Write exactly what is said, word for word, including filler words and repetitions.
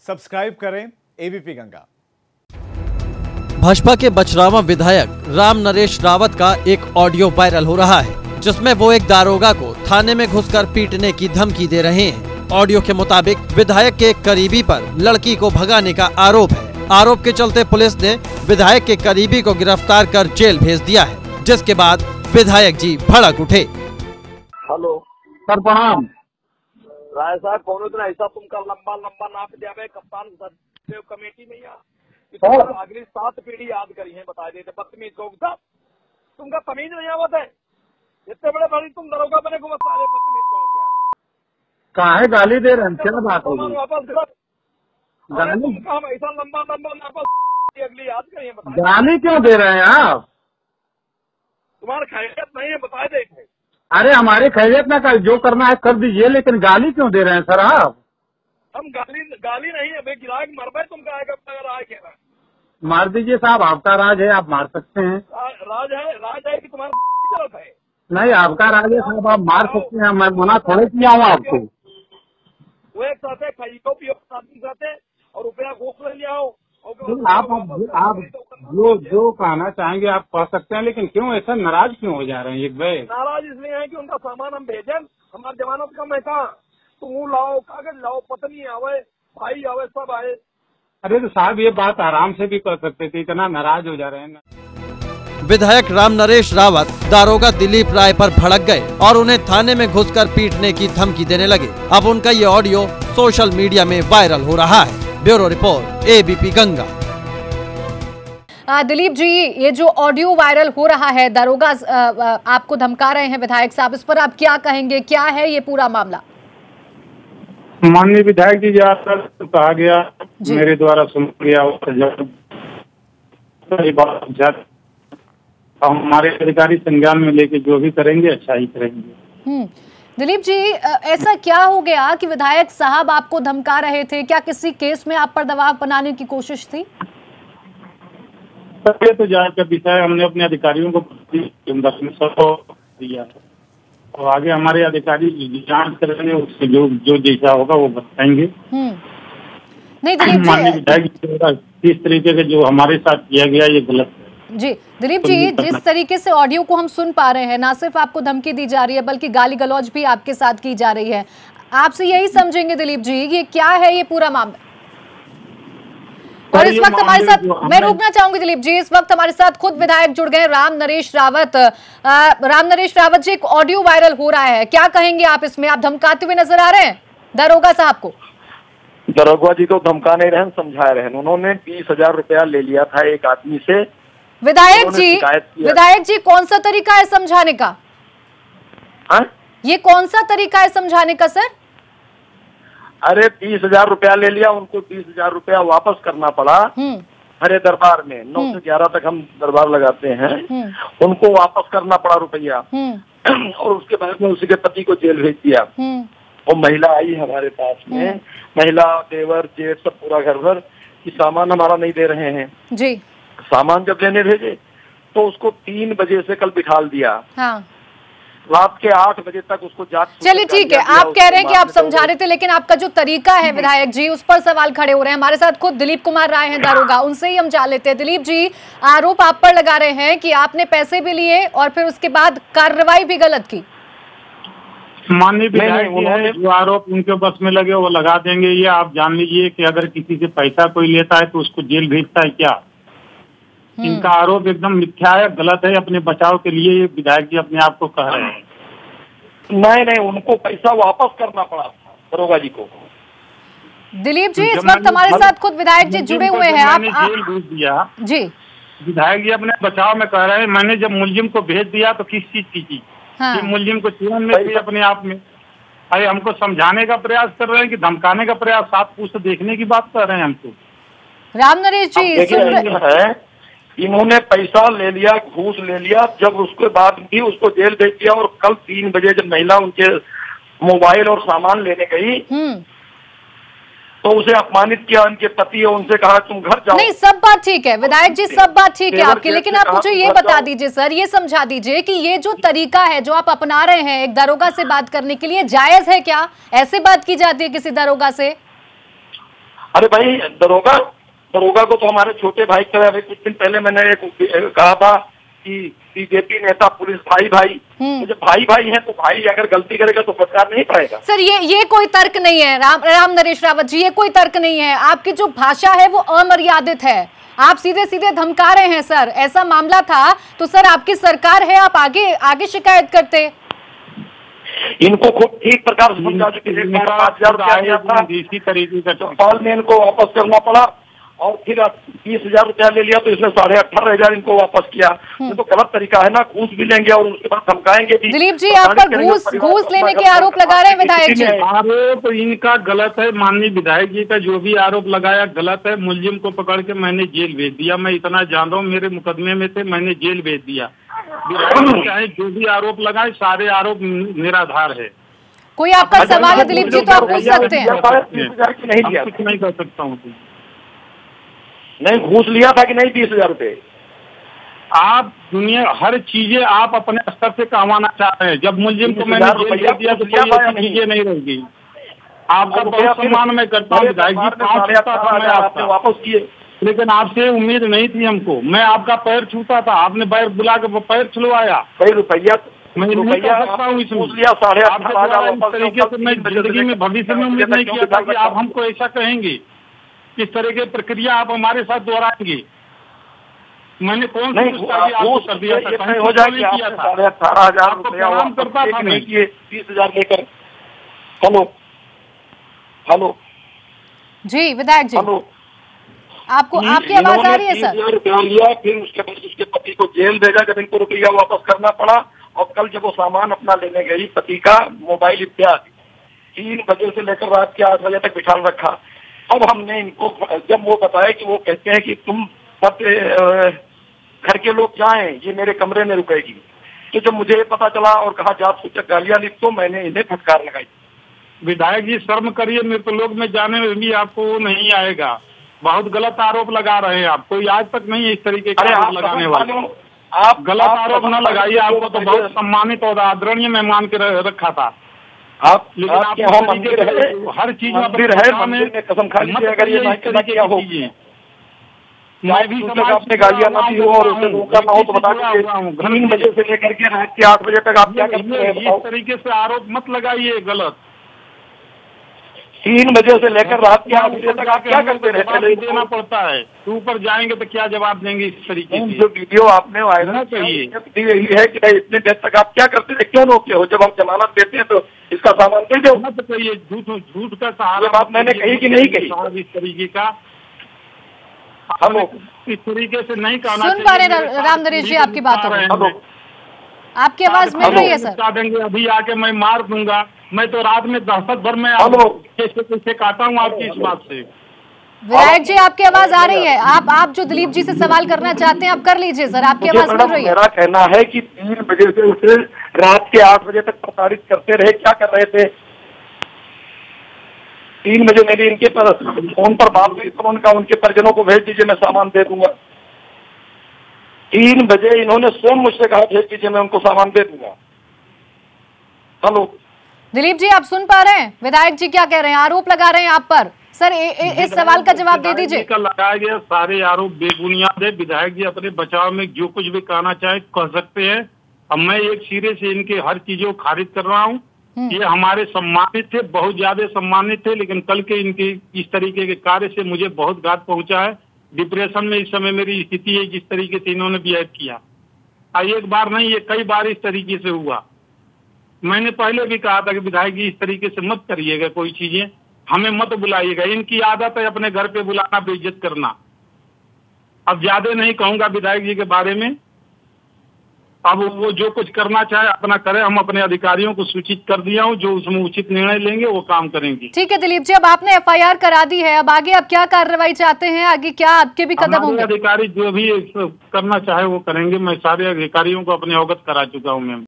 Subscribe करें ABP Ganga. Bhajpa के बचरावा विधायक राम नरेश रावत का एक ऑडियो वायरल हो रहा है, जिसमें वो एक दारोगा को थाने में घुसकर पीटने की धमकी दे रहे हैं। ऑडियो के मुताबिक विधायक के एक करीबी पर लड़की को भगाने का आरोप है। आरोप के चलते पुलिस ने विधायक के करीबी को गिरफ्तार कर जेल भेज दिया है, जिसके बाद विधायक जी भड़क उठे। हेलो सर प्रणाम। राय साहब कौन इतना ऐसा तुमका लंबा लंबा नाप दिया है कप्तान सर कमेटी में यार तो अगली सात पीढ़ी याद करी है बता देते बदतमीज लोग साहब तुमका तमीज नहीं आवत है इतने बड़े बड़ी तुम दरोगा बने को सारे बदतमीज लोग क्या काहे गाली दे रहे हैं, क्या बात होगी? वापस गाली हम ऐसा लंबा लंबा नाप अगली याद करी है बता गाली क्यों दे रहे हैं आप? तुम्हारा खैरियत नहीं है बता दे। अरे हमारी खैरियत ना कर, जो करना है कर दीजिए, लेकिन गाली क्यों दे रहे हैं सर आप? हम गाली गाली नहीं है भाई, गिराक मर भाई तुम कहा राज कह रहा है। मार दीजिए साहब, आपका राज है, आप मार सकते हैं। राज है राज है कि तुम्हारा गलत है? नहीं, आपका राज है साहब, आप मार सकते हैं, मैं मना थोड़े किया हूँ आपको। वो एक साथ है खाइयो पियो साथ है और रुपया घूस ले लिया हो। आप आप जो जो कहना चाहेंगे आप कह सकते हैं, लेकिन क्यों ऐसा नाराज क्यों हो जा रहे हैं? एक भाई नाराज इसलिए है कि उनका सामान हम भेजें, हमारी जमानत कम है कहाँ, तुम लाओ कागज लाओ, पत्नी आवे भाई आवे सब आए। अरे तो साहब ये बात आराम से भी कर सकते थे, इतना नाराज हो जा रहे हैं। विधायक राम नरेश रावत दारोगा दिलीप राय पर भड़क गए और उन्हें थाने में घुसकर पीटने की धमकी देने लगे। अब उनका ये ऑडियो सोशल मीडिया में वायरल हो रहा है। Bureau report ABP Ganga. Dilip ji, ये जो ऑडियो वायरल हो रहा है, दारोगा आपको धमका रहे हैं विधायक साहब, इस पर आप क्या कहेंगे? क्या है ये पूरा मामला? माननीय विधायक जी ज्यादा तो कहा गया, मेरे द्वारा सुन गया, हमारे अधिकारी संज्ञान में लेके जो भी करेंगे अच्छा ही करेंगे। हम्म दिलीप जी, ऐसा क्या हो गया कि विधायक साहब आपको धमका रहे थे? क्या किसी केस में आप पर दबाव बनाने की कोशिश थी? ये तो जांच का विषय, हमने अपने अधिकारियों को दिया है और आगे हमारे अधिकारी जांच करेंगे, उससे जो जो जैसा होगा वो बताएंगे। नहीं दिलीप जी, माननीय विधायक इस तरीके से जो हमारे साथ किया गया ये गलत है। जी दिलीप जी, जिस तरीके से ऑडियो को हम सुन पा रहे हैं, ना सिर्फ आपको धमकी दी जा रही है बल्कि गाली गलौज भी आपके साथ की जा रही है। आपसे यही समझेंगे दिलीप जी, ये क्या है ये पूरा मामला? और इस वक्त हमारे साथ, मैं रोकना चाहूंगी दिलीप जी, इस वक्त हमारे साथ खुद विधायक जुड़ गए राम नरेश रावत। राम नरेश रावत जी, एक ऑडियो वायरल हो रहा है, क्या कहेंगे आप इसमें? आप धमकाते हुए नजर आ रहे हैं दारोगा साहब को। दारोगा जी तो धमका नहीं रहे, समझा रहे हैं। उन्होंने बीस हजार रुपया ले लिया था एक आदमी से। विधायक जी, विधायक जी कौन सा तरीका है समझाने का? हा? ये कौन सा तरीका है समझाने का सर? अरे बीस हजार रुपया ले लिया, उनको बीस हजार रुपया वापस करना पड़ा हरे दरबार में। नौ से ग्यारह तक हम दरबार लगाते हैं, उनको वापस करना पड़ा रुपया और उसके बाद में उसी के पति को जेल भेज दिया। वो महिला आई हमारे पास में, महिला देवर जेठ सब पूरा घर भर कि सामान हमारा नहीं दे रहे हैं जी। सामान जब लेने भेजे तो उसको तीन बजे से कल बिठाल दिया। हाँ। रात के आठ बजे तक उसको जांच। चलिए ठीक है, आप कह रहे हैं कि आप समझा रहे थे, लेकिन आपका जो तरीका है विधायक जी, उस पर सवाल खड़े हो रहे हैं। हमारे साथ खुद दिलीप कुमार राय हैं दारोगा, उनसे ही हम जान लेते हैं। दिलीप जी, आरोप आप पर लगा रहे हैं कि आपने पैसे भी लिए और फिर उसके बाद कार्रवाई भी गलत की। माननीय विधायक उन्होंने जो आरोप उनके बस में लगे वो लगा देंगे। ये आप जान लीजिए कि अगर किसी से पैसा कोई लेता है तो उसको जेल भेजता है क्या? इनका आरोप एकदम मिथ्या है, गलत है। अपने बचाव के लिए ये विधायक जी अपने आप को कह रहे हैं। नहीं नहीं, उनको पैसा वापस करना पड़ा था दरोगा जी को। दिलीप जी, इस वक्त हमारे साथ खुद विधायक जी जुड़े हुए हैं। आप जेल भेज दिया जी, विधायक जी अपने बचाव में कह रहे हैं मैंने जब मुलजिम को भेज दिया तो किस चीज की चीज? हाँ। मुलजिम को जीवन में थी अपने आप में। अरे हमको समझाने का प्रयास कर रहे हैं कि धमकाने का प्रयास? सात पूछ देखने की बात कर रहे हैं हमको। राम नरेश जी, सुन है इन्होंने पैसा ले लिया, घूस ले लिया, जब उसके बाद भी उसको जेल भेज दिया। और कल तीन बजे जब महिला उनके मोबाइल और सामान लेने गई तो उसे अपमानित किया उनके पति और उनसे कहा तुम घर जाओ। नहीं, सब बात ठीक है विधायक जी, सब बात ठीक है आपकी, लेकिन आप मुझे ये बता दीजिए सर, ये समझा दीजिए कि ये जो तरीका है जो आप अपना रहे हैं एक दारोगा से बात करने के लिए, जायज है क्या? ऐसे बात की जाती है किसी दारोगा से? अरे भाई दरोगा दरोगा को तो हमारे छोटे भाई का अभी कुछ दिन पहले मैंने एक कहा था कि बीजेपी नेता पुलिस भाई भाई, तो जब भाई भाई हैं तो भाई अगर गलती करेगा तो फटकार नहीं पड़ेगा। सर ये ये कोई तर्क नहीं है राम राम नरेश रावत जी, ये कोई तर्क नहीं है। आपकी जो भाषा है वो अमर्यादित है, आप सीधे सीधे धमका रहे हैं। सर ऐसा मामला था तो सर आपकी सरकार है, आप आगे आगे शिकायत करते। इनको खूब ठीक प्रकार से समझा चुके थे, पाँच हजार रुपया दिया था, इसी तरीके का चौपाल में इनको वापस करना पड़ा और फिर बीस हजार रुपया ले लिया तो इसने साढ़े अठारह हजार इनको वापस किया। ये तो गलत तरीका है ना, घूस भी लेंगे और उसके बाद धमकाएंगे भी। दिलीप जी आप पर घूस घूस लेने के आरोप लगा रहे हैं विधायक जी। आरोप इनका गलत है, माननीय विधायक जी का जो भी आरोप लगाया गलत है। मुलजिम को पकड़ के मैंने जेल भेज दिया, मैं इतना जान रहा हूँ, मेरे मुकदमे में थे, मैंने जेल भेज दिया। चाहे जो भी आरोप लगाए सारे आरोप निराधार है। कोई आपका सवाल है दिलीप जी तो आप पूछ सकते हैं। कुछ नहीं कर सकता हूँ, नहीं घूस लिया था कि नहीं बीस हजार रुपए। आप दुनिया हर चीजें आप अपने स्तर से कमाना चाह रहे हैं। जब मुलजिम को मैंने जेल भेज दिया तो कोई चीजें नहीं रहेगी। आपका बहुत सम्मान मैं करता हूँ विधायक जी, आपने वापस किए, लेकिन आपसे उम्मीद नहीं थी हमको। मैं आपका पैर छूता था, आपने पैर बुला के पैर छुलवाया। कई रुपया मैं नहीं कर सकता हूँ इसमें। इस तरीके से मैं जिंदगी में भविष्य में उम्मीद नहीं किया था कि आप हमको ऐसा कहेंगे, किस तरह की प्रक्रिया आप हमारे साथ दोहराएंगे। मैंने कौन सी आपको कर दिया था, हो जाएगी साढ़े अठारह हजार रुपया करता था मैं तीस हजार लेकर। हेलो हेलो जी विधायक जी, हेलो आपको आपकी आवाज आ रही है सर? रुपया लिया, फिर उसके बाद उसके पति को जेल भेजा जब इनको रुपया वापस करना पड़ा। और कल जब वो सामान अपना लेने गई, पति का मोबाइल इत्यादि, तीन बजे से लेकर रात के आठ बजे तक बिठा रखा। अब हमने इनको जब वो बताया कि वो कहते हैं कि तुम सब घर के लोग जाएं, ये मेरे कमरे में रुकेगी, तो जब मुझे पता चला और कहा जात सूचक गालियां लिख, तो मैंने इन्हें फटकार लगाई। विधायक जी शर्म करिए, मेरे तो लोग में जाने में भी आपको वो नहीं आएगा। बहुत गलत आरोप लगा रहे हैं आप, कोई आज तक नहीं इस तरीके का आरोप लगाने वाले। आप गलत आरोप न लगाइए, आपको तो बहुत सम्मानित और आदरणीय मैं मान के रखा था आप, लेकिन आप यहाँ मंदिर है, हर चीज मंदिर है, मंदिर में कसम खा लीजिए अगर ये नहीं क्या हो। मैं भी समाज में गालियां ना दी हो और उसे रोका ना हो तो बता दीजिए। तीन बजे से लेकर के रात के आठ बजे तक आप क्या करते हैं? इस तरीके से आरोप मत लगाइए गलत। तीन बजे से लेकर रात के आठ बजे तक आप क्या करते रहते? देना पड़ता है, ऊपर जाएंगे तो क्या जवाब देंगे इस तरीके से? जो वीडियो आपने वायरल चाहिए यही है कि इतने देर तक आप क्या करते थे, क्यों रोके हो? जब हम जमानत देते हैं तो इसका सामान दे दो। मत कहिए झूठ झूठ का सहारा, बात मैंने कही कि नहीं कही इस तरीके का? हम इस तरीके से नहीं कहना। सुन पा रहे राम नरेश जी आपकी बात हो, आपकी आवाज मिल रही है सर? देंगे अभी आके मैं मार दूंगा, मैं तो रात में दहशत भर में कैसे कैसे काटा हूँ आपकी इस बात से। विधायक जी आपकी आवाज आ रही है, आप आप जो दिलीप जी से सवाल करना चाहते हैं आप कर लीजिए सर, आपकी आवाज मिल रही है। मेरा कहना है कि तीन बजे से उसे रात के आठ बजे तक प्रताड़ित करते रहे, क्या कर रहे थे? तीन बजे मेरी इनके पर फोन पर बात हुई तो उनका उनके परिजनों को भेज दीजिए, मैं सामान दे दूंगा। तीन बजे इन्होंने स्वयं मुझसे कहा भेज दीजिए, मैं उनको सामान दे दूंगा। हेलो दिलीप जी आप सुन पा रहे हैं विधायक जी क्या कह रहे हैं? आरोप लगा रहे हैं आप पर सर, ए, ए, इस सवाल का जवाब दे दीजिए। लगाया गया सारे आरोप बेबुनियाद है। विधायक जी अपने बचाव में जो कुछ भी कहना चाहे कह सकते हैं। अब मैं एक सिरे से इनके हर चीजों को खारिज कर रहा हूँ। ये हमारे सम्मानित थे, बहुत ज्यादा सम्मानित थे, लेकिन कल के इनके इस तरीके के कार्य से मुझे बहुत घात पहुंचा है। डिप्रेशन में इस समय मेरी स्थिति है, जिस तरीके से इन्होंने बिहेव किया। एक बार नहीं, ये कई बार इस तरीके से हुआ। मैंने पहले भी कहा था कि विधायक जी इस तरीके से मत करिएगा, कोई चीजें हमें मत बुलाइएगा। इनकी आदत है अपने घर पे बुलाना, बेइज्जत करना। अब ज्यादा नहीं कहूंगा विधायक जी के बारे में। अब वो जो कुछ करना चाहे अपना करे, हम अपने अधिकारियों को सूचित कर दिया हूँ, जो उसमें उचित निर्णय लेंगे वो काम करेंगे। ठीक है दिलीप जी, अब आपने एफ आई आर करा दी है, अब आगे आप क्या कार्रवाई चाहते हैं? आगे क्या आपके भी कदम होंगे? अधिकारी जो भी करना चाहे वो करेंगे। मैं सारे अधिकारियों को अपने अवगत करा चुका हूँ मैम।